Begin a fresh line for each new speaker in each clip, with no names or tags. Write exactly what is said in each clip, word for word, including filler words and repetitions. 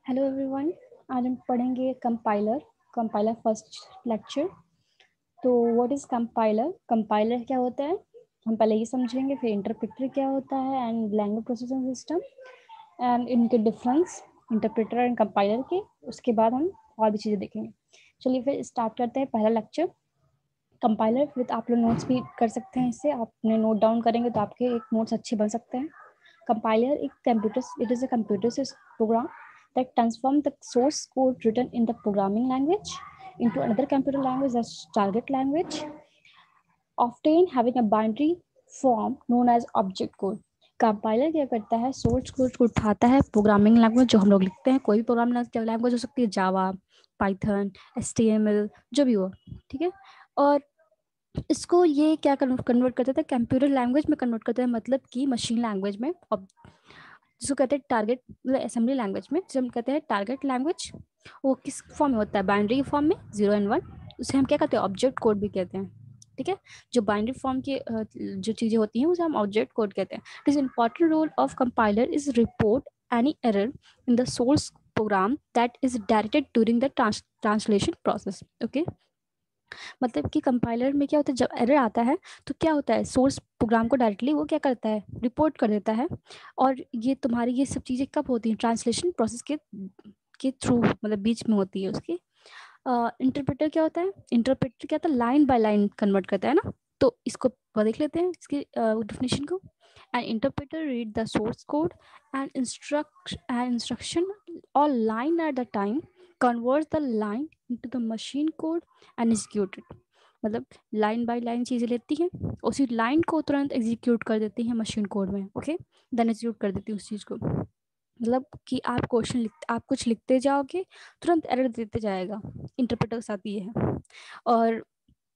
Hello everyone, आज हम पढ़ेंगे कंपाइलर कंपाइलर फर्स्ट लेक्चर। तो व्हाट इज कंपाइलर कंपाइलर क्या होता है हम पहले ये समझेंगे, फिर इंटरप्रेटर क्या होता है and language processing system and इनके डिफरेंस इंटरप्रेटर एंड कंपाइलर के। उसके बाद हम और भी चीज़ें देखेंगे। चलिए फिर स्टार्ट करते हैं पहला लेक्चर कंपाइलर विद। आप लोग नोट्स भी कर सकते हैं, इससे आपने नोट डाउन करेंगे तो आपके एक नोट्स अच्छे बन सकते हैं। Compiler is computers. It is a computer program that transforms the source code written in the programming language into another computer language as target language, often having a binary form known as object code. Compiler क्या करता है, source code को उठाता है, programming language जो हम लोग लिखते हैं, कोई भी प्रोग्रामिंग लैंग्वेज हो सकती है, Java, Python, H T M L, जो भी हो, ठीक है। और इसको ये क्या कन्वर्ट करता है, कंप्यूटर लैंग्वेज में कन्वर्ट करता है, मतलब कि मशीन लैंग्वेज में, जिसको कहते हैं टारगेट, मतलब असेंबली लैंग्वेज में जिसे हम कहते हैं टारगेट लैंग्वेज। वो किस फॉर्म में होता है, बाइनरी फॉर्म में, जीरो एंड वन। उसे हम क्या कहते हैं, ऑब्जेक्ट कोड भी कहते हैं, ठीक है। जो बाइनरी फॉर्म की जो चीज़ें होती हैं उसे हम ऑब्जेक्ट कोड कहते हैं। This important role of compiler is report any error in the source program that is directed during the translation process. Okay, मतलब कि कंपाइलर में क्या होता है, जब एरर आता है तो क्या होता है, सोर्स प्रोग्राम को डायरेक्टली वो क्या करता है, रिपोर्ट कर देता है। और ये तुम्हारी ये सब चीज़ें कब होती हैं, ट्रांसलेशन प्रोसेस के के थ्रू, मतलब बीच में होती है उसकी। इंटरप्रेटर uh, क्या होता है, इंटरप्रेटर क्या होता है, लाइन बाय लाइन कन्वर्ट करता है ना। तो इसको देख लेते हैं, इसकी डेफिनेशन uh, को। An interpreter read the source code and instruct and instruction और line at the time converts the line into the machine code and execute it। मतलब लाइन बाय लाइन चीज़ें लेती हैं, उसी लाइन को तुरंत एग्जीक्यूट कर देती हैं मशीन कोड में। ओके, देन एग्जीक्यूट कर देती है उस चीज़ को। मतलब कि आप क्वेश्चन लिख आप कुछ लिखते जाओगे, तुरंत एरर देते जाएगा। इंटरप्रेटर के साथ ये है। और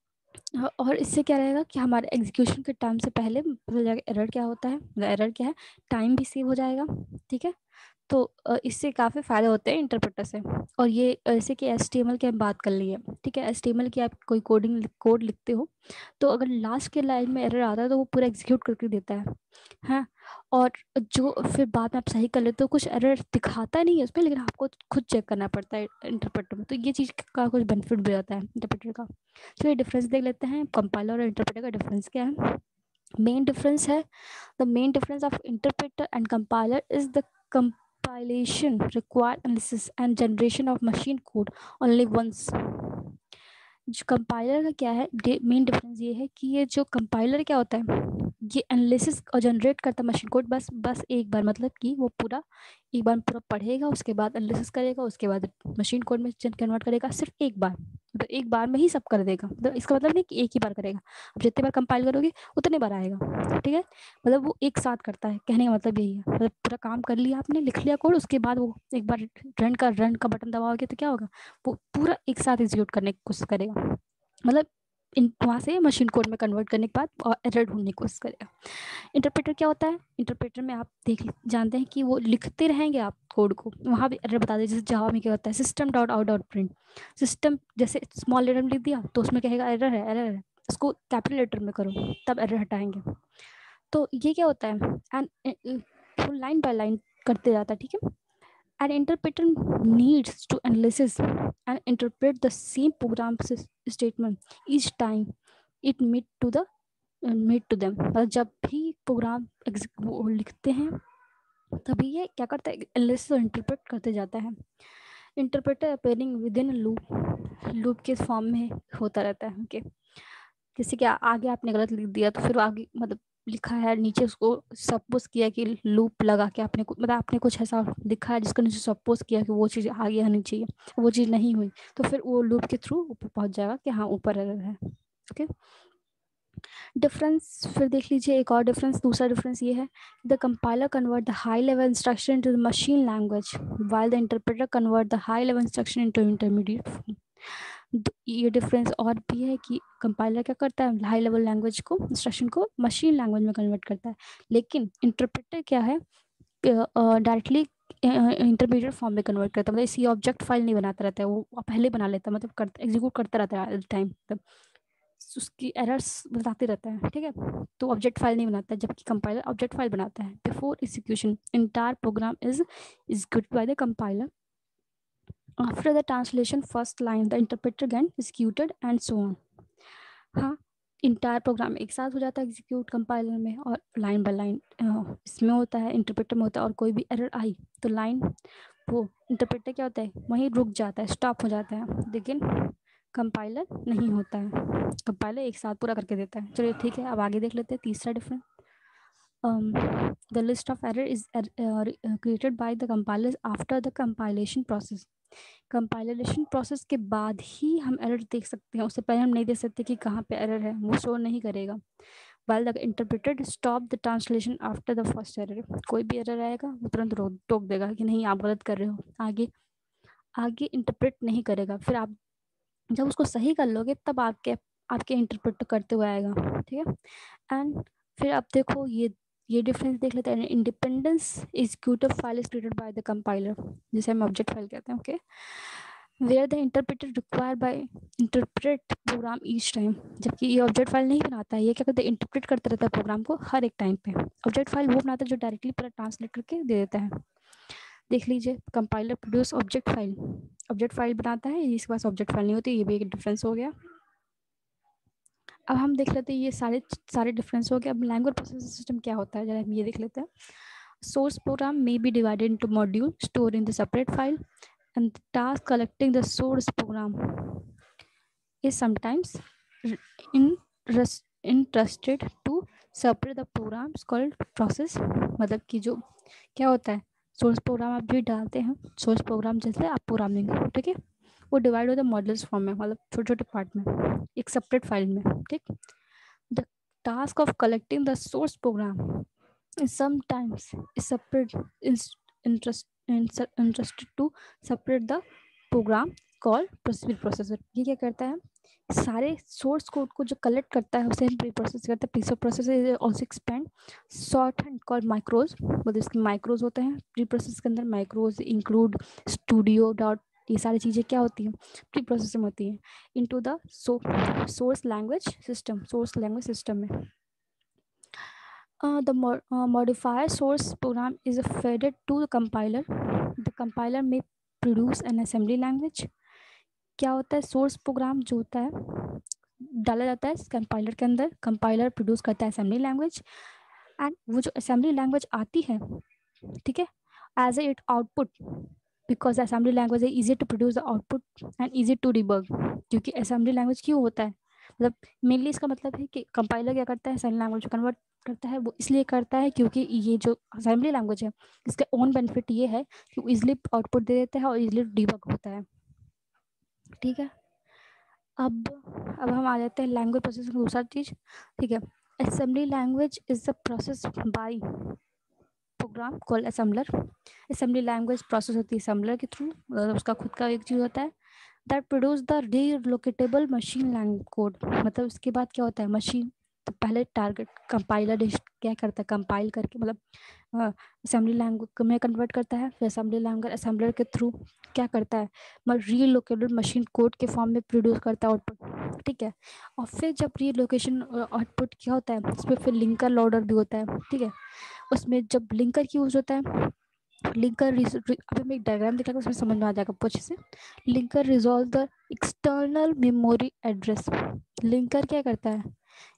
और इससे क्या रहेगा कि हमारे एग्जीक्यूशन के टाइम से पहले पता जाएगा एरर क्या होता है, मतलब एरर क्या है, टाइम भी सेव हो जाएगा, ठीक है। तो इससे काफ़ी फ़ायदे होते हैं इंटरप्रेटर से। और ये जैसे कि एच टी एम एल की हम बात कर लिए, ठीक है। एच टी एम एल की आप कोई कोडिंग कोड लिखते हो तो अगर लास्ट के लाइन में एरर आता है तो वो पूरा एग्जीक्यूट करके देता है, हाँ। और जो फिर बाद में आप सही कर लेते हो, कुछ एरर दिखाता नहीं है उसमें, लेकिन आपको खुद चेक करना पड़ता है इंटरप्रेटर में। तो ये चीज़ का कुछ बेनिफिट भी रहता है इंटरप्रेटर का। चलिए डिफरेंस देख लेते हैं, कंपाइलर और इंटरप्रेटर का डिफरेंस क्या है। मेन डिफरेंस है, the main difference of interpreter and compiler is the compilation require analysis and generation of machine code only once। जो कंपाइलर का क्या है, मेन डिफरेंस ये है कि ये जो कंपाइलर क्या होता है, ये एनालिसिस और जनरेट करता है मशीन कोड बस बस एक बार, मतलब कि वो पूरा एक बार पूरा पढ़ेगा, उसके बाद एनालिसिस करेगा, उसके बाद मशीन कोड में कन्वर्ट करेगा, सिर्फ एक बार, मतलब एक बार में ही सब कर देगा। मतलब इसका मतलब नहीं कि एक ही बार करेगा, अब जितने बार कंपाइल करोगे उतने बार आएगा, ठीक है। मतलब वो एक साथ करता है, कहने का मतलब यही है। मतलब पूरा काम कर लिया आपने, लिख लिया कोड, उसके बाद वो एक बार रन का रन का बटन दबाओगे तो क्या होगा, वो पूरा एक साथ एग्जीक्यूट करने की कोशिश करेगा। मतलब इन वहाँ से मशीन कोड में कन्वर्ट करने के बाद और एरर ढूंढने की कोशिश करेगा। इंटरप्रेटर क्या होता है, इंटरप्रेटर में आप देख जानते हैं कि वो लिखते रहेंगे आप कोड को, वहाँ भी एरर बता दें। जैसे जावा में क्या होता है, system dot out dot print, system जैसे स्मॉल लेटर में लिख दिया तो उसमें कहेगा एरर है एरर है, उसको कैपिटल लेटर में करो तब एरर हटाएंगे। तो ये क्या होता है, एंड लाइन बाय लाइन करते जाता है, ठीक है। An interpreter needs to analyze and interpret the same program statement each time it meet to the meet to them। मतलब जब भी प्रोग्राम वो लिखते हैं तभी ये क्या करता है, एनालिसिस और इंटरप्रेट करते जाता है। Interpreter appearing with in loop, loop के फॉर्म में होता रहता है। ओके, किसी के आगे आपने गलत लिख दिया तो फिर आगे मतलब लिखा है नीचे, उसको सपोज किया कि लूप लगा के आपने मतलब आपने कुछ ऐसा लिखा है जिसको नीचे सपोज किया कि वो चीज़ आगे आनी चाहिए, वो चीज़ नहीं हुई, तो फिर वो लूप के थ्रू ऊपर पहुंच जाएगा कि हाँ ऊपर एरर है। ओके, डिफरेंस फिर देख लीजिए, एक और डिफरेंस, दूसरा डिफरेंस ये है, the compiler convert the high level instruction into the machine language while the interpreter convert the high level instruction into intermediate form. ये डिफरेंस और भी है कि कंपाइलर क्या करता है, हाई लेवल लैंग्वेज को, इंस्ट्रक्शन को मशीन लैंग्वेज में कन्वर्ट करता है, लेकिन इंटरप्रेटर क्या है, डायरेक्टली इंटरमीडिएट फॉर्म में कन्वर्ट करता है। मतलब इसी ऑब्जेक्ट फाइल नहीं बनाता रहता है, वो पहले बना लेता है, मतलब करता एग्जीक्यूट करता रहता है टाइम, मतलब उसकी एरर्स बताते रहता है, ठीक है। तो ऑब्जेक्ट फाइल नहीं बनाता है, जबकि कंपाइलर ऑब्जेक्ट फाइल बनाता है। Before execution entire program is executed by the compiler after the translation first line the interpreter get executed and so on. हाँ, इंटायर प्रोग्राम एक साथ हो जाता है एग्जीक्यूट कंपाइलर में, और लाइन बाय लाइन इसमें होता है, इंटरप्रेटर में होता है। और कोई भी एरर आई तो लाइन वो इंटरप्रेटर क्या होता है वहीं रुक जाता है, स्टॉप हो जाता है, लेकिन कंपाइलर नहीं होता है, कंपाइलर एक साथ पूरा करके देता है। चलिए ठीक है, अब आगे देख लेते हैं तीसरा difference. um, the list of error is uh, uh, created by the compilers after the compilation process. Compilation process के बाद ही हम एरर देख सकते हैं, उससे पहले हम नहीं देख सकते कि कहाँ पे एरर है, वो शो नहीं करेगा। while the interpreter stop the translation after the first error, कोई भी एरर आएगा वो तुरंत टोक देगा कि नहीं आप गलत कर रहे हो, आगे आगे इंटरप्रेट नहीं करेगा। फिर आप जब उसको सही कर लोगे तब आपके आपके इंटरप्रेट करते हुए आएगा, ठीक है। एंड फिर आप देखो ये ये डिफरेंस देख लेते हैं। Independence executive file is created by the compiler, जिसे हम ऑब्जेक्ट फाइल कहते हैं, okay, where the interpreter required by interpret program each time. जबकि ये ऑब्जेक्ट फाइल नहीं बनाता है, ये क्या करता है इंटरप्रेट करता रहता है प्रोग्राम को हर एक टाइम पे। ऑब्जेक्ट फाइल वो बनाता है जो डायरेक्टली पूरा ट्रांसलेट करके दे देता है। देख लीजिए, compiler produce object file, object file बनाता है, इसके पास ऑब्जेक्ट फाइल नहीं होती, ये भी एक डिफरेंस हो गया। अब हम देख लेते हैं ये सारे सारे डिफरेंस हो गए। अब लैंग्वेज प्रोसेसिंग सिस्टम क्या होता है जरा हम ये देख लेते हैं। Source program may be divided into module store in the separate file and the task collecting the source program is sometimes interested to separate the programs called process. मतलब कि जो क्या होता है, सोर्स प्रोग्राम आप भी डालते हैं, सोर्स प्रोग्राम जैसे आप प्रोग्रामिंग, ठीक है, वो डिवाइड होता है मॉडल्स फॉर्म में, मतलब छोटे छोटे पार्ट में एक सेपरेट फाइल में, ठीक। The task of collecting the source program is sometimes is separate is interest interested to separate the program called preprocessor. ये क्या करता है, सारे सोर्स कोड को जो कलेक्ट करता है उसे हम प्री प्रोसेस करते हैं। Preprocessor is also expand shorthand called macros, मतलब इसके माइक्रोज होते हैं प्री प्रोसेस के अंदर। माइक्रोज इंक्लूड स्टूडियो डॉट, ये सारी चीज़ें क्या होती हैं प्री प्रोसेसर में होती हैं, into the source language system, source language system में। Uh, the mo- uh, modifier source program is fed to the compiler. The compiler may produce an assembly language. क्या होता है, सोर्स प्रोग्राम जो होता है डाला जाता है कंपाइलर के अंदर, कंपाइलर प्रोड्यूस करता है असेंबली लैंग्वेज, एंड वो जो असेंबली लैंग्वेज आती है, ठीक है, as a it output, because assembly language है easy to produce the output and easy to debug. क्योंकि असेंबली लैंग्वेज क्यों होता है, मतलब मेनली इसका मतलब है कि कंपाइलर क्या करता है असेंबली लैंग्वेज को कन्वर्ट करता है, वो इसलिए करता है क्योंकि ये जो असेंबली लैंग्वेज है इसका ओन बेनिफिट ये है कि वो इजिली आउटपुट दे देता है और इजिली डिबग होता है, ठीक है। अब अब हम आ जाते हैं लैंग्वेज प्रोसेसिंग दूसरा चीज़, ठीक है। Assembly language is the process by program called assembler. Assembly language process होती है असेंबलर के थ्रू, मतलब उसका खुद का एक चीज़ होता है that produce the relocatable machine language code. मतलब उसके बाद क्या होता है, मशीन तो पहले टारगेट कंपाइलर क्या करता है, कंपाइल करके मतलब असेंबली लैंग्वेज में कन्वर्ट करता है, फिर असेंबली लैंग्वेज असेंबलर के थ्रू क्या करता है, रीलोकेटेबल मशीन कोड के फॉर्म में प्रोड्यूस करता है आउटपुट, ठीक है। और फिर जब रीलोकेशन आउटपुट क्या होता है उस पर फिर लिंकर लोडर भी होता है, ठीक है। उसमें जब लिंकर की यूज होता है, लिंकर अभी मैं एक डायग्राम दिखाऊंगा उसमें समझ में आ जाएगा अच्छे से। Linker resolve the external memory address. Linker क्या करता है,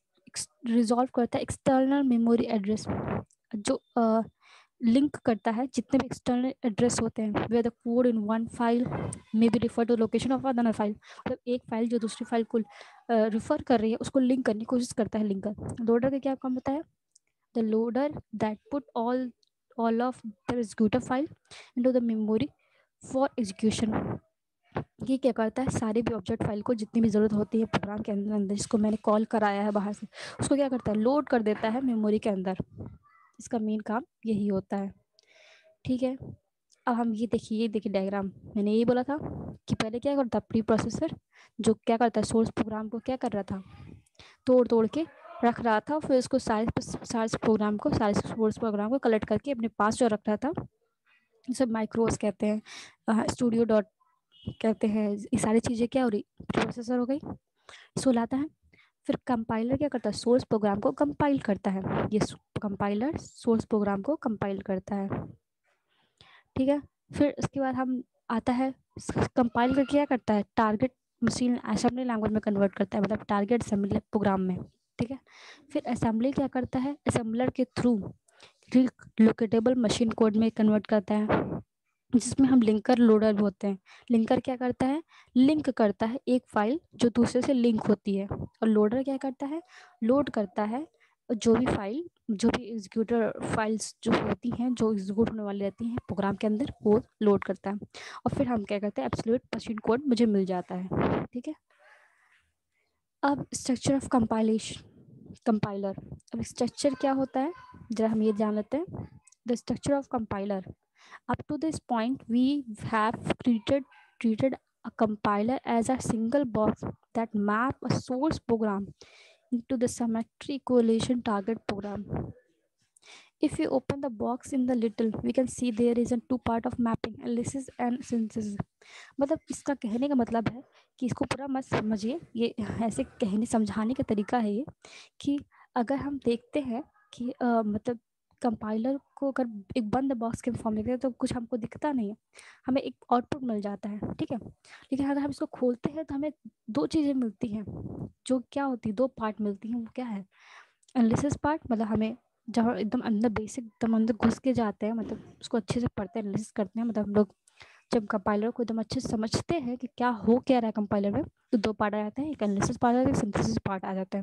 रिजॉल्व करता है एक्सटर्नल मेमोरी एड्रेस, जो लिंक uh, करता है जितने भी एक्सटर्नल एड्रेस होते हैं, where the code in one file may be refer to location of another file. मतलब एक फाइल जो दूसरी फाइल को रिफर uh, कर रही है उसको लिंक करने की कोशिश करता है लिंकर। लोडर का क्या काम होता है, the loader that put all all of the executor file into the memory for execution। ये क्या करता है, सारी भी ऑब्जेक्ट फाइल को जितनी भी ज़रूरत होती है प्रोग्राम के अंदर अंदर जिसको मैंने कॉल कराया है बाहर से, उसको क्या करता है लोड कर देता है मेमोरी के अंदर। इसका मेन काम यही होता है, ठीक है। अब हम ये देखिए, ये देखिए डायग्राम, मैंने यही बोला था कि पहले क्या करता प्री प्रोसेसर जो क्या करता है सोर्स प्रोग्राम को क्या कर रहा था, तोड़ तोड़ के रख रहा था, फिर उसको सारे सारे प्रोग्राम को सारे सोर्स प्रोग्राम को कलेक्ट करके अपने पास जो रख रहा था, सब माइक्रोस कहते हैं, स्टूडियो डॉट कहते हैं, ये सारी चीज़ें क्या हो रही प्रोसेसर हो गई, इसको लाता है। फिर कंपाइलर क्या करता है सोर्स प्रोग्राम को कंपाइल करता है, ये कंपाइलर सोर्स प्रोग्राम को कंपाइल करता है, ठीक है। फिर उसके बाद हम आता है कंपाइल करके क्या करता है, टारगेट मशीन असेंबली लैंग्वेज में कन्वर्ट करता है, मतलब टारगेट असेंबली प्रोग्राम में, ठीक है। फिर असेंबली क्या करता है, असेंबलर के थ्रू रिलोकेटेबल मशीन कोड में कन्वर्ट करता है, जिसमें हम लिंकर लोडर होते हैं। लिंकर क्या करता है, लिंक करता है एक फाइल जो दूसरे से लिंक होती है, और लोडर क्या करता है, लोड करता है जो भी फाइल, जो भी एग्जीक्यूटर फाइल्स जो होती हैं, जो एग्जीक्यूट होने वाली रहती हैं प्रोग्राम के अंदर, वो लोड करता है। और फिर हम क्या करते हैं, एब्सोल्यूट मशीन कोड मुझे मिल जाता है, ठीक है। अब स्ट्रक्चर ऑफ कंपाइलेशन, कंपाइलर। अब स्ट्रक्चर क्या होता है, जरा हम ये जान लेते हैं। The structure of compiler, up to this point we have treated treated a compiler as a single box that map a source program into the symmetry correlation target program. If we open the box in the little, we can see there is a two part of mapping, analysis and synthesis. मतलब इसका कहने का मतलब है कि इसको पूरा मत समझिए, ये ऐसे कहने समझाने का तरीका है ये, कि अगर हम देखते हैं कि आ, मतलब कंपाइलर को अगर एक बंद बॉक्स के फॉर्म देखते हैं तो कुछ हमको दिखता नहीं है, हमें एक आउटपुट मिल जाता है, ठीक है। लेकिन अगर हम इसको खोलते हैं तो हमें दो चीज़ें मिलती हैं, जो क्या होती है, दो पार्ट मिलती हैं। वो क्या है, एनालिसिस पार्ट, मतलब हमें जहाँ एकदम अंदर बेसिक एकदम अंदर घुस के जाते हैं, मतलब उसको अच्छे से पढ़ते हैं, एनालिसिस करते हैं, मतलब हम लोग जब कंपाइलर को एकदम अच्छे से समझते हैं कि क्या हो क्या रहा है कंपाइलर में, तो दो पार्ट आ जाते हैं, एक एनालिसिस पार्ट आ जाता है, एक सिंथेसिस पार्ट आ जाता है।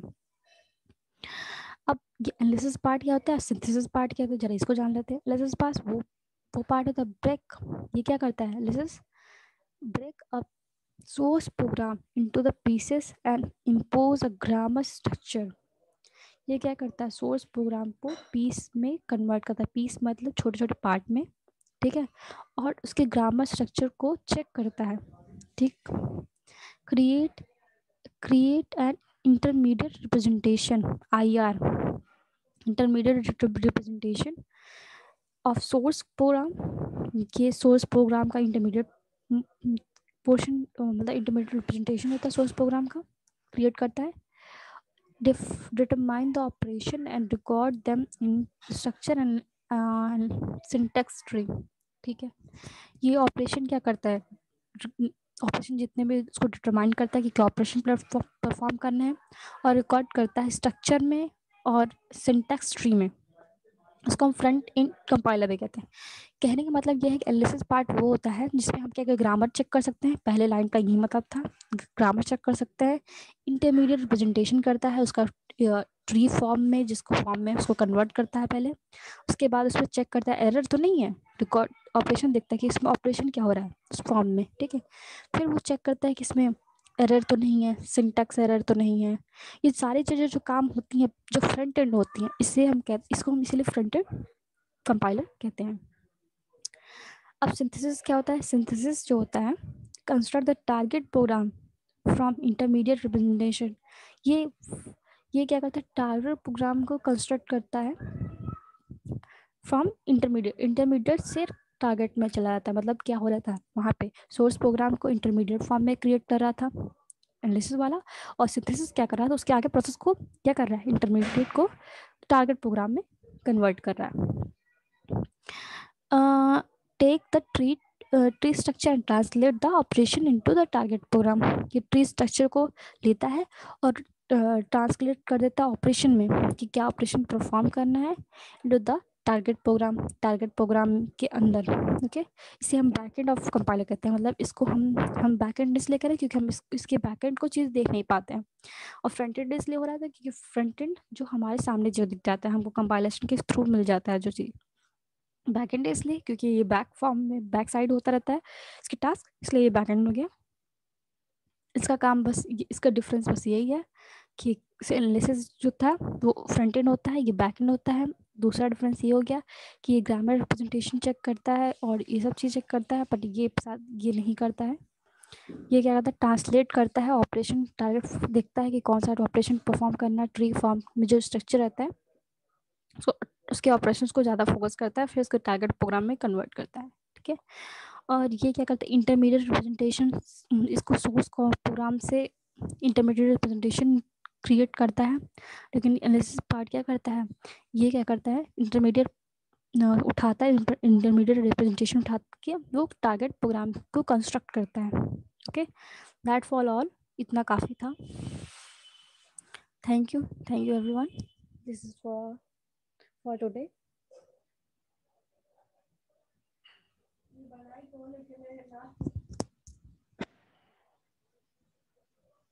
अब ये एनालिसिस पार्ट क्या होता है, सिंथेसिस पार्ट क्या होता है, जरा इसको जान लेते हैं। एनालिसिस पार्ट वो वो पार्ट होता है ब्रेक, ये क्या करता है, analysis break up source program into the pieces and impose a grammar structure. ये क्या करता है, सोर्स प्रोग्राम को पीस में कन्वर्ट करता है, पीस मतलब छोटे छोटे पार्ट में, ठीक है, और उसके ग्रामर स्ट्रक्चर को चेक करता है, ठीक। Create create an intermediate representation, I R, intermediate representation of source program. ये सोर्स प्रोग्राम का इंटरमीडिएट पोर्शन, मतलब इंटरमीडिएट रिप्रेजेंटेशन होता है सोर्स प्रोग्राम का, क्रिएट करता है। determine the operation and record them in structure and uh, syntax tree, ठीक है। ये ऑपरेशन क्या करता है, ऑपरेशन जितने भी उसको डिटरमाइन करता है कि क्या ऑपरेशन परफॉर्म करना है, और रिकॉर्ड करता है स्ट्रक्चर में और सिंटैक्स ट्री में। उसको हम फ्रंट एंड कंपाइलर भी कहते हैं। कहने का मतलब यह है कि एनालिसिस पार्ट वो होता है जिसमें हम क्या क्या ग्रामर चेक कर सकते हैं, पहले लाइन का यही मतलब था, ग्रामर चेक कर सकते हैं। इंटरमीडिएट रिप्रेजेंटेशन करता है उसका ट्री फॉर्म में, जिसको फॉर्म में उसको कन्वर्ट करता है पहले। उसके बाद उसमें चेक करता है एरर तो नहीं है, रिकॉर्ड ऑपरेशन देखता है कि इसमें ऑपरेशन क्या हो रहा है उस फॉर्म में, ठीक है। फिर वो चेक करता है कि इसमें एरर तो नहीं है, सिंटैक्स एरर तो नहीं है। ये सारी चीज़ें जो काम होती हैं, जो फ्रंट एंड होती हैं, इससे हम कहते इसको हम इसीलिए फ्रंट एंड कंपाइलर कहते हैं। अब सिंथेसिस क्या होता है, सिंथेसिस जो होता है, construct the target program from intermediate representation. ये ये क्या करता है, टारगेट प्रोग्राम को कंस्ट्रक्ट करता है फ्रॉम इंटरमीडिएट, इंटरमीडिएट से टारगेट में चला जाता है। मतलब क्या हो रहा था वहाँ पे, सोर्स प्रोग्राम को इंटरमीडिएट फॉर्म में क्रिएट कर रहा था एनालिसिस वाला, और सिंथेसिस क्या कर रहा था, उसके आगे प्रोसेस को क्या कर रहा है, इंटरमीडिएट को टारगेट प्रोग्राम में कन्वर्ट कर रहा है। Take the tree tree structure and translate the operation into the target program. ये ट्री स्ट्रक्चर को लेता है और ट्रांसलेट uh, कर देता है ऑपरेशन में, कि क्या ऑपरेशन परफॉर्म करना है into the target program, target program के अंदर, ओके। इसे हम बैकएंड ऑफ कंपाइलर कहते हैं। मतलब इसको हम हम बैकएंड इसलिए करें क्योंकि हम इस, इसके बैकएंड को चीज़ देख नहीं पाते हैं, और फ्रंट एंड इसलिए हो रहा था क्योंकि फ्रंट एंड जो हमारे सामने जो दिख जाता है, हमको कंपाइलेशन के थ्रू मिल जाता है जो चीज़। बैक एंड इसलिए क्योंकि ये बैक फॉर्म में बैक साइड होता रहता है इसकी टास्क, इसलिए ये बैक एंड हो गया। इसका काम बस, इसका डिफरेंस बस यही है कि एनालिसिस जो था वो फ्रंट एंड होता है, ये बैक एंड होता है। दूसरा डिफरेंस ये हो गया कि ये ग्रामर रिप्रेजेंटेशन चेक करता है और ये सब चीज़ चेक करता है, बट ये साथ ये नहीं करता है। ये क्या करता है, ट्रांसलेट करता है ऑपरेशन, टारगेट देखता है कि कौन सा ऑपरेशन परफॉर्म करना है, ट्री फॉर्म में जो स्ट्रक्चर रहता है उसको, उसके ऑपरेशंस को ज़्यादा फोकस करता है, फिर उसको टारगेट प्रोग्राम में कन्वर्ट करता है, ठीक है। और ये क्या करता है, इंटरमीडिएट रिप्रेजेंटेशन, इसको सोर्स को प्रोग्राम से इंटरमीडिएट रिप्रेजेंटेशन क्रिएट करता है। लेकिन एनालिसिस पार्ट क्या करता है, ये क्या करता है, इंटरमीडिएट उठाता है, इंटरमीडिएट रिप्रेजेंटेशन उठा के वो टारगेट प्रोग्राम को कंस्ट्रक्ट करता है। ओके, दैट फॉर ऑल, इतना काफ़ी था। Thank you, thank you everyone, this is for for today.